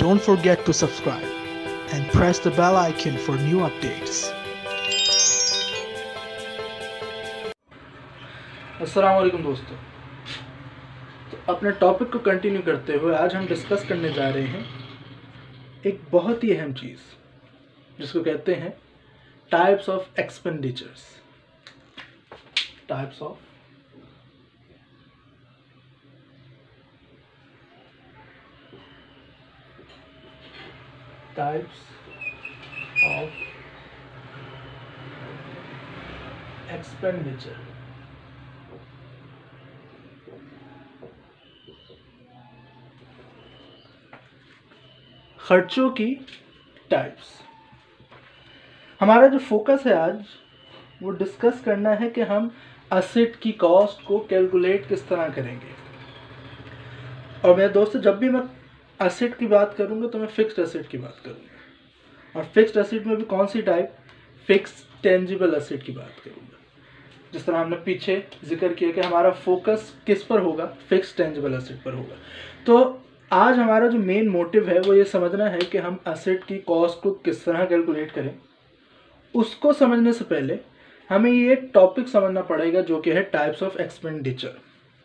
Don't forget to subscribe and press the bell icon for new updates. अस्सलाम वालेकुम दोस्तों। तो अपने टॉपिक को कंटिन्यू करते हुए आज हम डिस्कस करने जा रहे हैं एक बहुत ही अहम चीज़ जिसको कहते हैं types of expenditures. Types of expenditure. खर्चों की टाइप्स। हमारा जो फोकस है आज वो डिस्कस करना है कि हम असेट की कॉस्ट को कैलकुलेट किस तरह करेंगे। और मेरे दोस्तों, जब भी मैं असेट की बात करूंगा तो मैं फिक्स्ड असेट की बात करूंगा, और फिक्स्ड असेट में भी कौन सी टाइप, फिक्स्ड टेंजिबल असेट की बात करूंगा। जिस तरह हमने पीछे जिक्र किया कि हमारा फोकस किस पर होगा, फिक्स्ड टेंजिबल असेट पर होगा। तो आज हमारा जो मेन मोटिव है वो ये समझना है कि हम असेट की कॉस्ट को किस तरह कैलकुलेट करें। उसको समझने से पहले हमें ये एक टॉपिक समझना पड़ेगा जो कि है टाइप्स ऑफ एक्सपेंडिचर।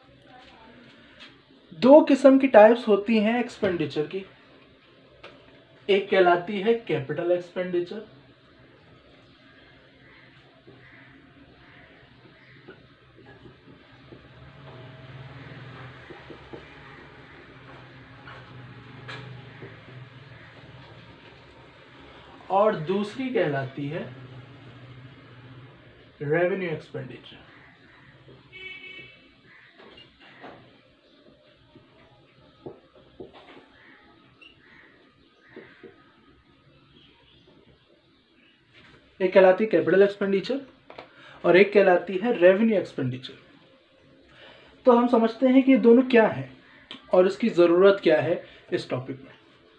दो किस्म की टाइप्स होती हैं एक्सपेंडिचर की। एक कहलाती है कैपिटल एक्सपेंडिचर, और दूसरी कहलाती है रेवेन्यू एक्सपेंडिचर। एक कहलाती है कैपिटल एक्सपेंडिचर और एक कहलाती है रेवेन्यू एक्सपेंडिचर। तो हम समझते हैं कि ये दोनों क्या है और इसकी ज़रूरत क्या है इस टॉपिक में।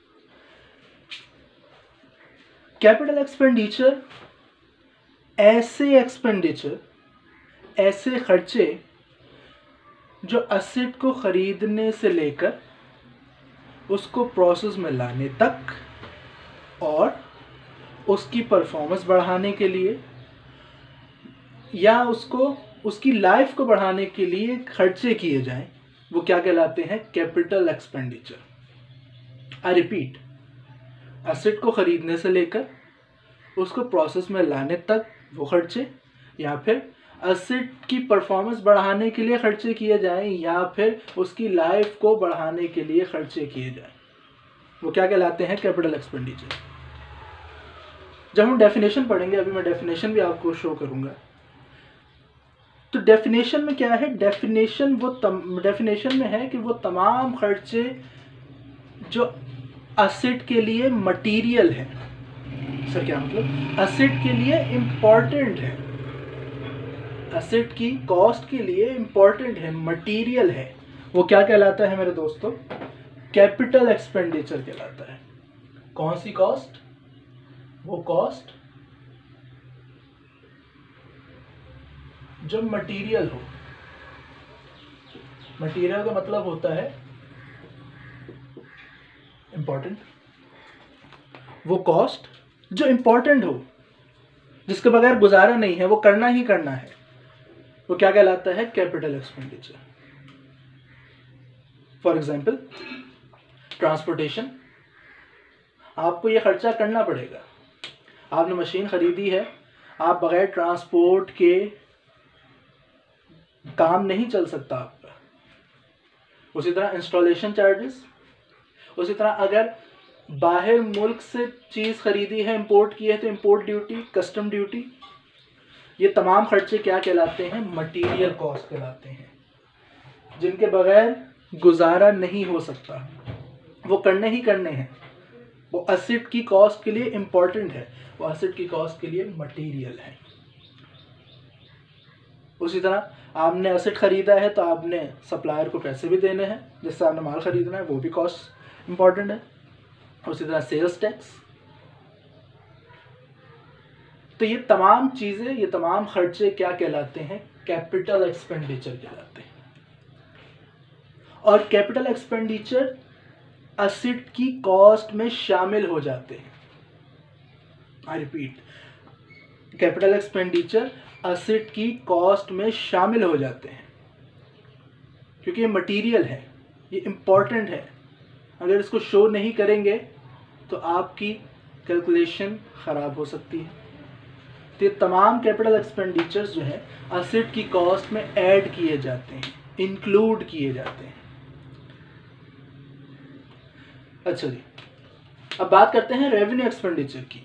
कैपिटल एक्सपेंडिचर ऐसे खर्चे जो असेट को खरीदने से लेकर उसको प्रोसेस में लाने तक और उसकी परफॉर्मेंस बढ़ाने के लिए या उसकी लाइफ को बढ़ाने के लिए खर्चे किए जाएं, वो क्या कहलाते हैं, capital expenditure. I repeat, asset को खरीदने से लेकर उसको प्रोसेस में लाने तक वो खर्चे, या फिर असेट की परफॉर्मेंस बढ़ाने के लिए खर्चे किए जाएं, या फिर उसकी लाइफ को बढ़ाने के लिए खर्चे किए जाएं, वो क्या कहलाते हैं, कैपिटल एक्सपेंडिचर। जब हम डेफिनेशन पढ़ेंगे, अभी मैं डेफिनेशन भी आपको शो करूंगा, तो डेफिनेशन में क्या है, डेफिनेशन में है कि वो तमाम खर्चे जो असेट के लिए मटीरियल है। सर क्या मतलब, असेट के लिए इम्पॉर्टेंट है, असेट की कॉस्ट के लिए इम्पॉर्टेंट है, मटीरियल है, वो क्या कहलाता है मेरे दोस्तों, कैपिटल एक्सपेंडिचर कहलाता है। कौन सी कॉस्ट, वो कॉस्ट जो मटीरियल हो। मटीरियल का मतलब होता है इंपॉर्टेंट। वो कॉस्ट जो इंपॉर्टेंट हो, जिसके बगैर गुजारा नहीं है, वो करना ही करना है, वो क्या कहलाता है, capital expenditure. For example transportation, आपको ये खर्चा करना पड़ेगा। आपने मशीन खरीदी है, आप बगैर ट्रांसपोर्ट के काम नहीं चल सकता आपका। उसी तरह इंस्टॉलेशन चार्जेस, उसी तरह अगर बाहर मुल्क से चीज़ खरीदी है, इंपोर्ट की है, तो इंपोर्ट ड्यूटी, कस्टम ड्यूटी, ये तमाम खर्चे क्या कहलाते हैं, मटीरियल कॉस्ट कहलाते हैं, जिनके बगैर गुजारा नहीं हो सकता, वो करने ही करने हैं। वो असेट की कॉस्ट के लिए इम्पॉर्टेंट है, वो असेट की कॉस्ट के लिए मटीरियल है। उसी तरह आपने असेट खरीदा है तो आपने सप्लायर को पैसे भी देने हैं, जिससे आपने माल खरीदना है, वो भी कॉस्ट इम्पॉर्टेंट है। उसी तरह सेल्स टैक्स। तो ये तमाम चीज़ें, ये तमाम खर्चे क्या कहलाते हैं, कैपिटल एक्सपेंडिचर कहलाते हैं। और कैपिटल एक्सपेंडिचर एसेट की कॉस्ट में शामिल हो जाते हैं। I repeat, capital expenditure asset की कॉस्ट में शामिल हो जाते हैं, क्योंकि ये मटेरियल है, ये इम्पॉर्टेंट है। अगर इसको शो नहीं करेंगे तो आपकी कैलकुलेशन ख़राब हो सकती है। तो ये तमाम कैपिटल एक्सपेंडिचर्स जो है एसेट की कॉस्ट में ऐड किए जाते हैं, इंक्लूड किए जाते हैं। अच्छा जी, अब बात करते हैं रेवेन्यू एक्सपेंडिचर की।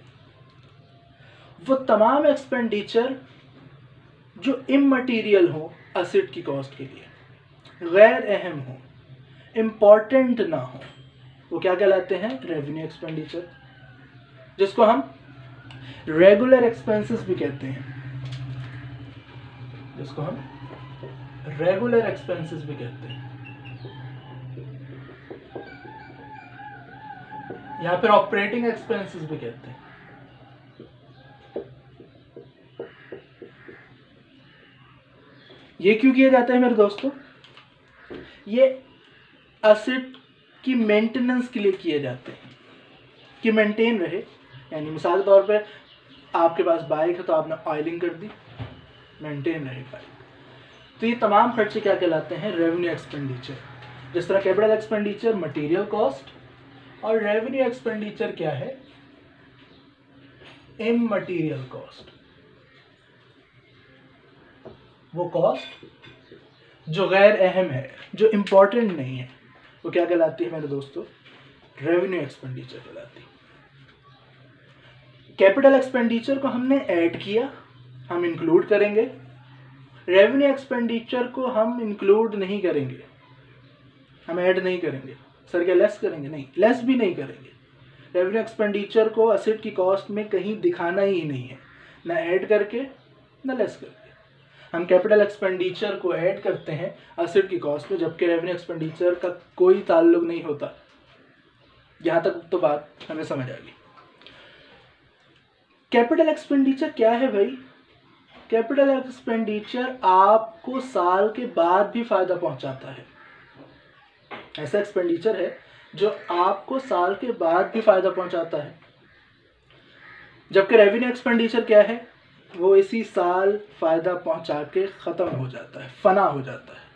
वो तमाम एक्सपेंडिचर जो इममटीरियल हो एसेट की कॉस्ट के लिए, गैर अहम हो, इम्पॉर्टेंट ना हो, वो क्या कहलाते हैं? रेवेन्यू एक्सपेंडिचर, जिसको हम रेगुलर एक्सपेंसेस भी कहते हैं, जिसको हम रेगुलर एक्सपेंसेस भी कहते हैं, या फिर ऑपरेटिंग एक्सपेंसेस भी कहते हैं। ये क्यों किया जाता है मेरे दोस्तों? ये एसेट की मेंटेनेंस के लिए किए जाते हैं, कि मेंटेन रहे। यानी मिसाल के तौर पे आपके पास बाइक है तो आपने ऑयलिंग कर दी, मेंटेन रहे बाइक। तो ये तमाम खर्चे क्या कहलाते हैं? Revenue expenditure. जिस तरह कैपिटल एक्सपेंडिचर मटेरियल कॉस्ट, और रेवेन्यू एक्सपेंडिचर क्या है? इममटीरियल कॉस्ट। वो कॉस्ट जो गैर अहम है, जो इम्पोर्टेंट नहीं है, वो क्या कहलाती है मेरे दोस्तों? रेवेन्यू एक्सपेंडिचर कहलाती है। कैपिटल एक्सपेंडिचर को हमने ऐड किया, हम इंक्लूड करेंगे। रेवेन्यू एक्सपेंडिचर को हम इंक्लूड नहीं करेंगे, हम ऐड नहीं करेंगे। सर क्या लेस करेंगे? नहीं, लेस भी नहीं करेंगे। रेवेन्यू एक्सपेंडिचर को एसेट की कॉस्ट में कहीं दिखाना ही नहीं है, ना ऐड करके ना लेस करके। हम कैपिटल एक्सपेंडिचर को ऐड करते हैं एसेट की कॉस्ट में, जबकि रेवेन्यू एक्सपेंडिचर का कोई ताल्लुक नहीं होता। यहाँ तक तो बात हमें समझ आ गई। कैपिटल एक्सपेंडिचर क्या है भाई? कैपिटल एक्सपेंडिचर आपको साल के बाद भी फायदा पहुंचाता है। ऐसा एक्सपेंडिचर है जो आपको साल के बाद भी फायदा पहुंचाता है, जबकि रेवेन्यू एक्सपेंडिचर क्या है? वो इसी साल फायदा पहुंचा के खत्म हो जाता है, फना हो जाता है।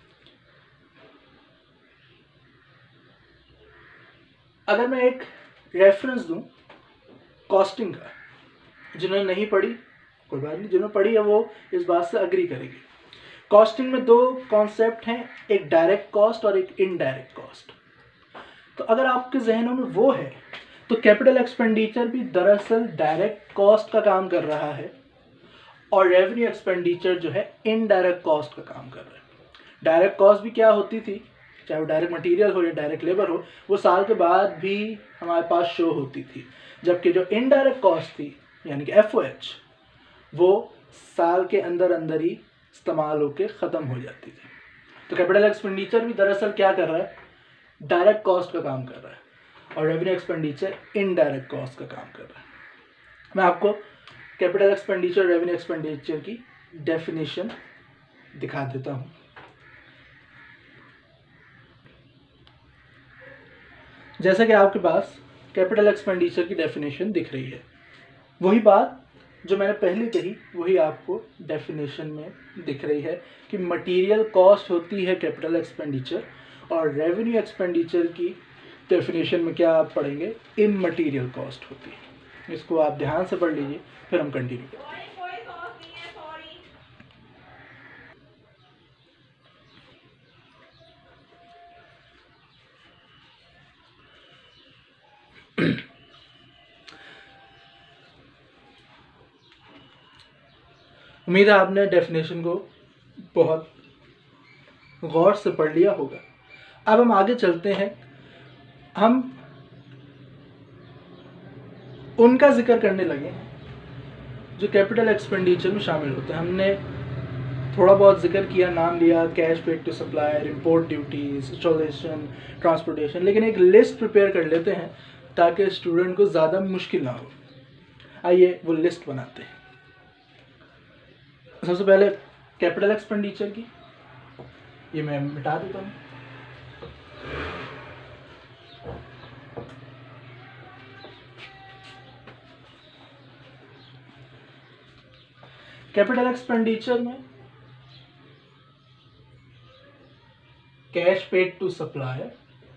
अगर मैं एक रेफरेंस दूं कॉस्टिंग का, जिन्होंने नहीं पढ़ी कोई बात नहीं, जिन्होंने पढ़ी है वो इस बात से अग्री करेगी। कॉस्टिंग में दो कॉन्सेप्ट हैं, एक डायरेक्ट कॉस्ट और एक इनडायरेक्ट कॉस्ट। तो अगर आपके जहनों में वो है तो कैपिटल एक्सपेंडिचर भी दरअसल डायरेक्ट कॉस्ट का काम कर रहा है, और रेवेन्यू एक्सपेंडिचर जो है इनडायरेक्ट कॉस्ट का काम कर रहा है। डायरेक्ट कॉस्ट भी क्या होती थी, चाहे वो डायरेक्ट मटेरियल हो या डायरेक्ट लेबर हो, वो साल के बाद भी हमारे पास शो होती थी, जबकि जो इनडायरेक्ट कॉस्ट थी यानी कि FOH, वो साल के अंदर अंदर ही इस्तेमाल होकर ख़त्म हो जाती थी। तो कैपिटल एक्सपेंडिचर भी दरअसल क्या कर रहा है? डायरेक्ट कॉस्ट का काम कर रहा है, और रेवेन्यू एक्सपेंडिचर इनडायरेक्ट कॉस्ट का काम कर रहा है। मैं आपको कैपिटल एक्सपेंडिचर रेवेन्यू एक्सपेंडिचर की डेफिनेशन दिखा देता हूँ। जैसा कि आपके पास कैपिटल एक्सपेंडिचर की डेफिनेशन दिख रही है, वही बात जो मैंने पहले कही वही आपको डेफिनेशन में दिख रही है कि मटेरियल कॉस्ट होती है कैपिटल एक्सपेंडिचर, और रेवेन्यू एक्सपेंडिचर की डेफिनेशन में क्या आप पढ़ेंगे? इममटीरियल कॉस्ट होती है। इसको आप ध्यान से पढ़ लीजिए, फिर हम कंटिन्यू करेंगे। उम्मीद है आपने डेफिनेशन को बहुत गौर से पढ़ लिया होगा। अब हम आगे चलते हैं, हम उनका जिक्र करने लगे जो कैपिटल एक्सपेंडिचर में शामिल होते हैं। हमने थोड़ा बहुत जिक्र किया, नाम लिया, cash paid to supplier, import duties, installation, transportation, लेकिन एक लिस्ट प्रिपेयर कर लेते हैं ताकि स्टूडेंट को ज़्यादा मुश्किल ना हो। आइए वो लिस्ट बनाते हैं। सबसे पहले कैपिटल एक्सपेंडिचर की, ये मैं मिटा देता हूँ। कैपिटल एक्सपेंडिचर में cash paid to supplier,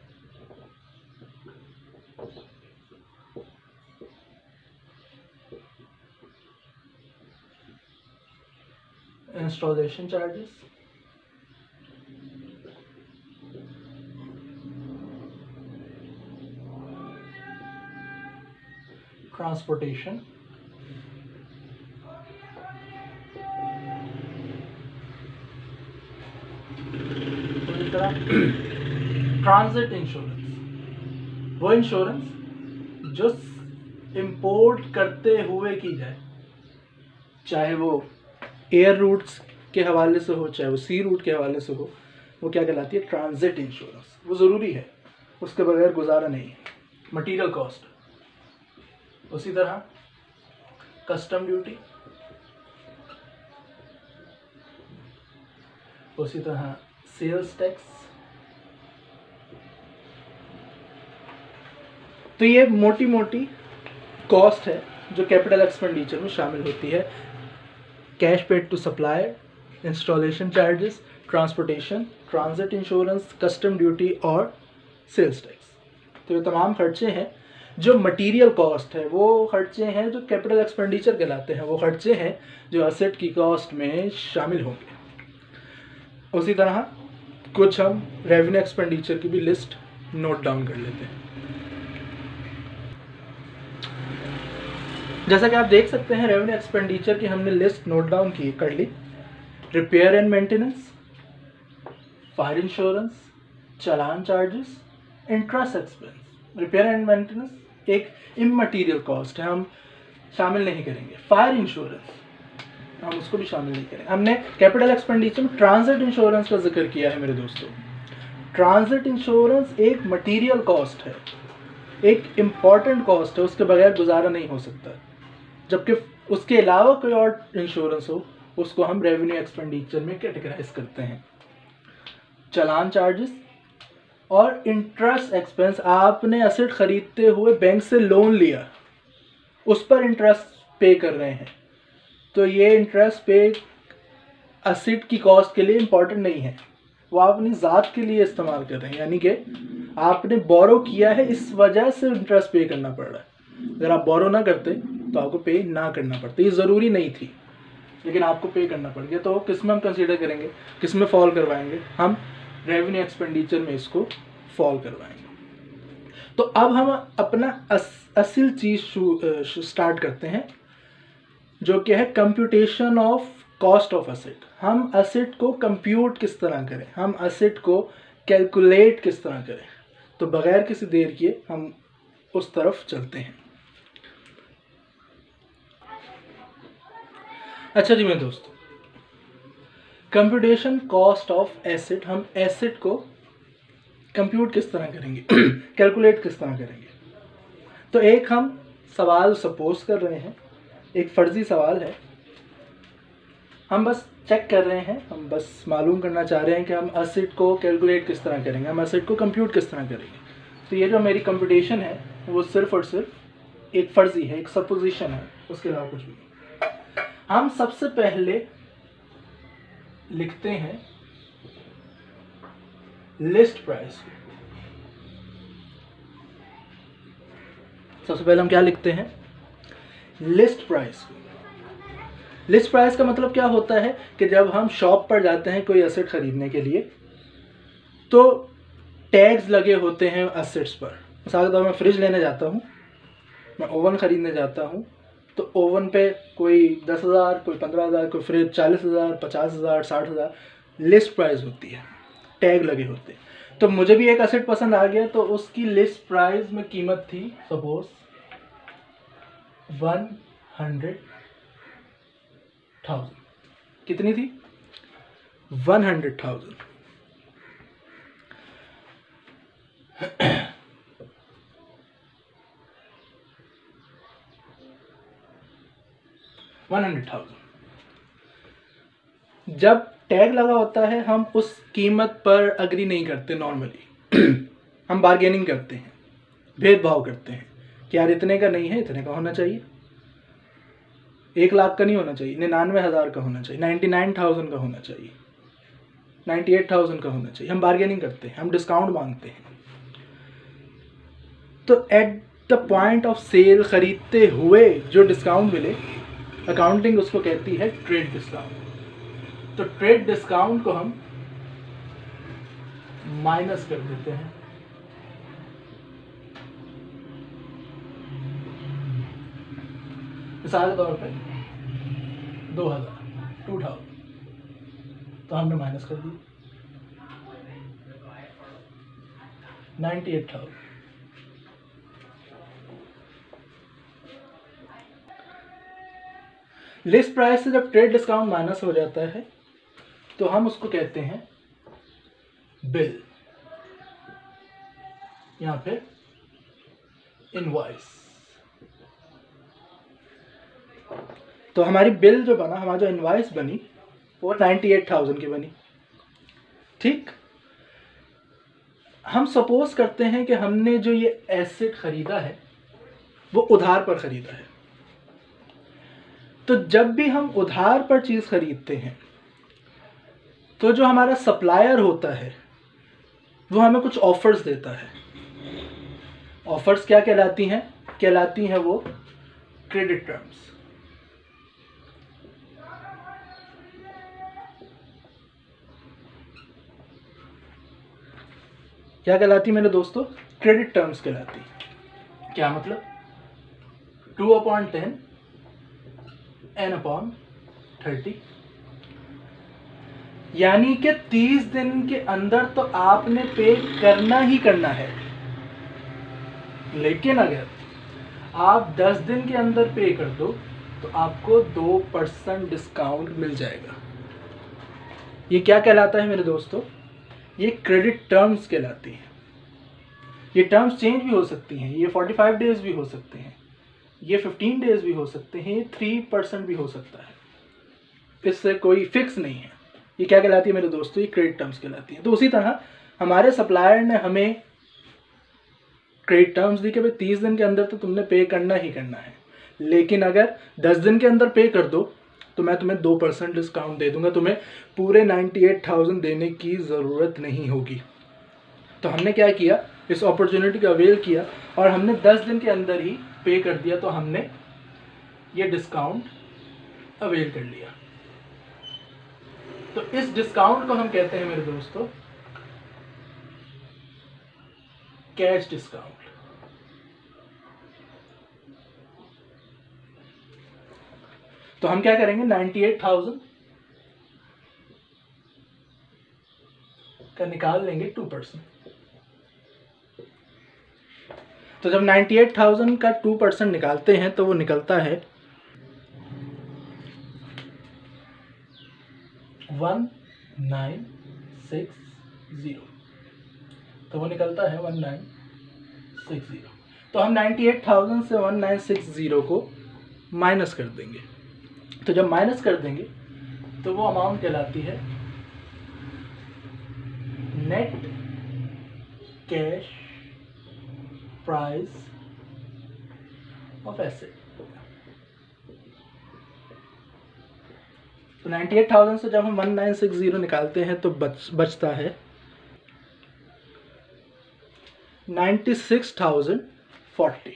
installation charges, transportation, transit insurance, वो इंश्योरेंस जो इंपोर्ट करते हुए की जाए, चाहे वो एयर रूट्स के हवाले से हो, चाहे वो सी रूट के हवाले से हो, वो क्या कहलाती है? Transit insurance. वो ज़रूरी है, उसके बगैर गुजारा नहीं है। मटीरियल कॉस्ट, उसी तरह कस्टम ड्यूटी, उसी तरह सेल्स टैक्स। तो ये मोटी मोटी कॉस्ट है जो कैपिटल एक्सपेंडिचर में शामिल होती है। Cash paid to supplier, installation charges, transportation, transit insurance, custom duty और सेल्स टैक्स। तो ये तमाम खर्चे हैं जो मटेरियल कॉस्ट है, वो खर्चे हैं जो कैपिटल एक्सपेंडिचर कहलाते हैं, वो खर्चे हैं जो एसेट की कॉस्ट में शामिल होंगे। उसी तरह कुछ हम रेवेन्यू एक्सपेंडिचर की भी लिस्ट नोट डाउन कर लेते हैं। जैसा कि आप देख सकते हैं, रेवेन्यू एक्सपेंडिचर की हमने लिस्ट नोट डाउन की कर ली। Repair and maintenance, fire insurance, challan charges, interest expense. Repair and maintenance एक इममटीरियल कॉस्ट है, हम शामिल नहीं करेंगे। फायर इंश्योरेंस हम उसको भी शामिल नहीं करेंगे। हमने कैपिटल एक्सपेंडिचर में ट्रांजिट इंश्योरेंस का जिक्र किया है मेरे दोस्तों। ट्रांजिट इंश्योरेंस एक मटेरियल कॉस्ट है, एक इम्पॉर्टेंट कॉस्ट है, उसके बगैर गुजारा नहीं हो सकता। जबकि उसके अलावा कोई और इंश्योरेंस हो, उसको हम रेवेन्यू एक्सपेंडिचर में कैटेगराइज करते हैं। चालान चार्जेस और इंटरेस्ट एक्सपेंस, आपने एसेट खरीदते हुए बैंक से लोन लिया, उस पर इंटरेस्ट पे कर रहे हैं, तो ये इंटरेस्ट पे एसेट की कॉस्ट के लिए इम्पॉर्टेंट नहीं है, वो आप अपनी ज़ात के लिए इस्तेमाल कर रहे हैं, यानी कि आपने बोरो किया है, इस वजह से इंटरेस्ट पे करना पड़ रहा है। अगर आप बोरो ना करते तो आपको पे ना करना पड़ता, ये ज़रूरी नहीं थी, लेकिन आपको पे करना पड़ गया। तो किस में हम कंसीडर करेंगे, किस में फॉल करवाएंगे? हम रेवेन्यू एक्सपेंडिचर में इसको फॉल करवाएंगे। तो अब हम अपना असल चीज़ स्टार्ट करते हैं, जो कि है computation of cost of asset. हम एसेट को कंप्यूट किस तरह करें, हम एसेट को कैलकुलेट किस तरह करें। तो बगैर किसी देर किए हम उस तरफ चलते हैं। अच्छा जी मेरे दोस्तों, कंप्यूटेशन कॉस्ट ऑफ एसेट, हम एसेट को कंप्यूट किस तरह करेंगे, कैलकुलेट किस तरह करेंगे। तो एक हम सवाल सपोज कर रहे हैं, एक फर्जी सवाल है, हम बस चेक कर रहे हैं, हम बस मालूम करना चाह रहे हैं कि हम एसेट को कैलकुलेट किस तरह करेंगे, हम एसेट को कंप्यूट किस तरह करेंगे। तो ये जो मेरी कंप्यूटेशन है वो सिर्फ और सिर्फ एक फर्जी है, एक सपोजिशन है, उसके अलावा कुछ भी नहीं। हम सबसे पहले लिखते हैं लिस्ट प्राइस। सबसे पहले हम क्या लिखते हैं? List price. लिस्ट प्राइस का मतलब क्या होता है कि जब हम शॉप पर जाते हैं कोई एसेट खरीदने के लिए, तो टैग्स लगे होते हैं एसेट्स पर। मिसाल के तौर पर मैं फ्रिज लेने जाता हूँ, मैं ओवन खरीदने जाता हूँ, तो ओवन पे कोई 10,000, कोई 15,000, कोई फ्रिज 40,000, 50,000, 60,000 लिस्ट प्राइस होती है, टैग लगे होते हैं। तो मुझे भी एक एसेट पसंद आ गया, तो उसकी लिस्ट प्राइस में कीमत थी सपोज 100,000। कितनी थी? 100,000। जब टैग लगा होता है हम उस कीमत पर अग्री नहीं करते नॉर्मली हम बार्गेनिंग करते हैं, भेदभाव करते हैं कि यार इतने का नहीं है, इतने का होना चाहिए। 1 लाख का नहीं होना चाहिए, 99,000 का होना चाहिए, 99,000 का होना चाहिए, 98,000 का होना चाहिए। हम बार्गेनिंग करते हैं, हम डिस्काउंट मांगते हैं। तो at the point of sale, खरीदते हुए जो डिस्काउंट मिले, अकाउंटिंग उसको कहती है ट्रेड डिस्काउंट। तो ट्रेड डिस्काउंट को हम माइनस कर देते हैं। मिसाल के तौर पे 2000 तो हमने माइनस कर दी 98,000। लिस्ट प्राइस से जब ट्रेड डिस्काउंट माइनस हो जाता है तो हम उसको कहते हैं बिल, यहां पे इनवॉइस। तो हमारी बिल जो बना, हमारी जो इनवॉइस बनी वो 98,000 की बनी। ठीक, हम सपोज करते हैं कि हमने जो ये एसेट खरीदा है वो उधार पर खरीदा है। तो जब भी हम उधार पर चीज खरीदते हैं तो जो हमारा सप्लायर होता है वो हमें कुछ ऑफर्स देता है। ऑफर्स क्या कहलाती हैं? कहलाती हैं वो क्रेडिट टर्म्स। क्या कहलाती मेरे दोस्तों? क्रेडिट टर्म्स कहलाती। क्या मतलब? 2/10 n/30, यानी कि 30 दिन के अंदर तो आपने पे करना ही करना है, लेकिन अगर आप 10 दिन के अंदर पे कर दो तो आपको 2% डिस्काउंट मिल जाएगा। ये क्या कहलाता है मेरे दोस्तों? ये क्रेडिट टर्म्स कहलाती हैं। ये टर्म्स चेंज भी हो सकती हैं, ये 45 डेज भी हो सकते हैं, ये 15 डेज भी हो सकते हैं, ये 3% भी हो सकता है, इससे कोई फिक्स नहीं है। ये क्या कहलाती है मेरे दोस्तों? ये क्रेडिट टर्म्स कहलाती है। तो उसी तरह हमारे सप्लायर ने हमें क्रेडिट टर्म्स दी कि भाई 30 दिन के अंदर तो तुमने पे करना ही करना है, लेकिन अगर 10 दिन के अंदर पे कर दो तो मैं तुम्हें 2% डिस्काउंट दे दूंगा, तुम्हें पूरे 98,000 देने की ज़रूरत नहीं होगी। तो हमने क्या किया? इस अपॉर्चुनिटी का अवेल किया और हमने 10 दिन के अंदर ही पे कर दिया, तो हमने ये डिस्काउंट अवेल कर लिया। तो इस डिस्काउंट को हम कहते हैं मेरे दोस्तों कैश डिस्काउंट। तो हम क्या करेंगे? 98,000 का निकाल लेंगे 2%। तो जब 98,000 का 2% निकालते हैं तो वो निकलता है 1960। तो वो निकलता है 1960। तो हम 98,000 से 1960 को माइनस कर देंगे। तो जब माइनस कर देंगे तो वो अमाउंट कहलाती है net cash price of asset. तो 98,000 से जब हम 1960 निकालते हैं तो बचता है 96,040।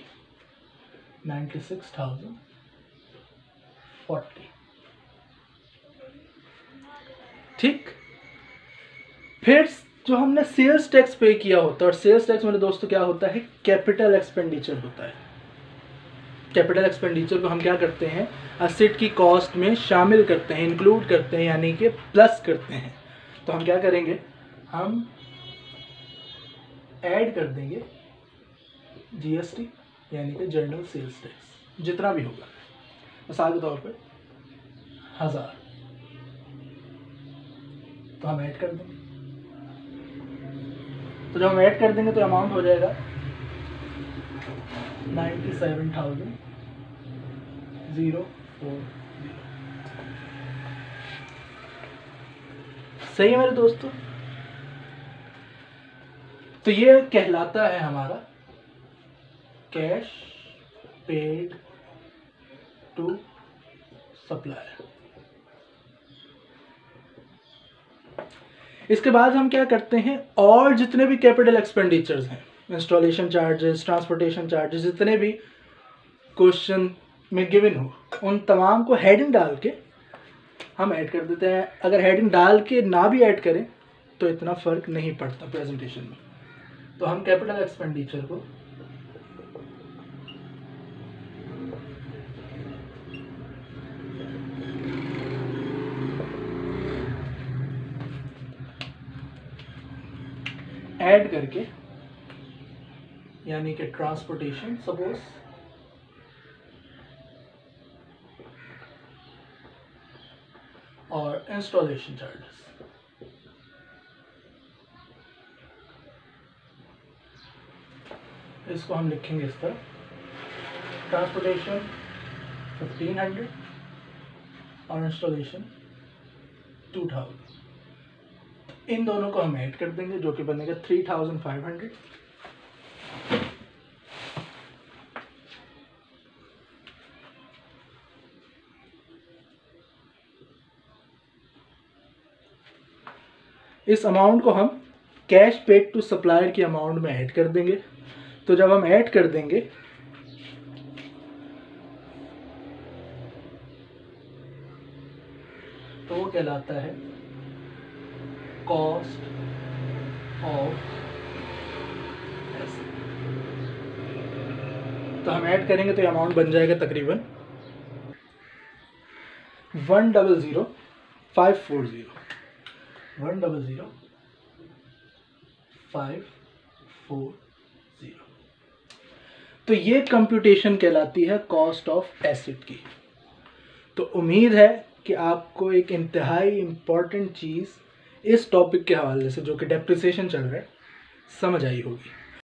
96,040। ठीक, फिर जो हमने सेल्स टैक्स पे किया होता है, और सेल्स टैक्स मेरे दोस्तों क्या होता है? कैपिटल एक्सपेंडिचर होता है। कैपिटल एक्सपेंडिचर को हम क्या करते हैं? एसेट की कॉस्ट में शामिल करते हैं, इंक्लूड करते हैं, यानी कि प्लस करते हैं। तो हम क्या करेंगे? हम ऐड कर देंगे जीएसटी, यानी कि जनरल सेल्स टैक्स, जितना भी होगा। मिसाल के तौर पे 1000, तो हम ऐड कर देंगे। तो जब हम ऐड कर देंगे तो अमाउंट हो जाएगा 97,040। सही है मेरे दोस्तों? तो ये कहलाता है हमारा कैश पेड टू सप्लायर। इसके बाद हम क्या करते हैं, और जितने भी कैपिटल एक्सपेंडिचर्स हैं, इंस्टॉलेशन चार्जेस, ट्रांसपोर्टेशन चार्जेस, जितने भी क्वेश्चन में गिवन हो, उन तमाम को हेडिंग डाल के हम ऐड कर देते हैं। अगर हेडिंग डाल के ना भी ऐड करें तो इतना फ़र्क नहीं पड़ता प्रेजेंटेशन में। तो हम कैपिटल एक्सपेंडिचर को ऐड करके, यानी कि ट्रांसपोर्टेशन सपोज, और इंस्टॉलेशन चार्जेस, इसको हम लिखेंगे इस तरह, ट्रांसपोर्टेशन 1500 और इंस्टॉलेशन 2000। इन दोनों को हम ऐड कर देंगे जो कि बनेगा 3500। इस अमाउंट को हम कैश पेड टू सप्लायर की अमाउंट में ऐड कर देंगे। तो जब हम ऐड कर देंगे तो वो कहलाता है कॉस्ट ऑफ एसेट। तो हम ऐड करेंगे तो ये अमाउंट बन जाएगा तकरीबन 100,540। 100,540। तो ये कंप्यूटेशन कहलाती है कॉस्ट ऑफ एसेट की। तो उम्मीद है कि आपको एक इंतहाई इम्पॉर्टेंट चीज़ इस टॉपिक के हवाले से, जो कि डेप्रिसिएशन चल रहा है, समझ आई होगी।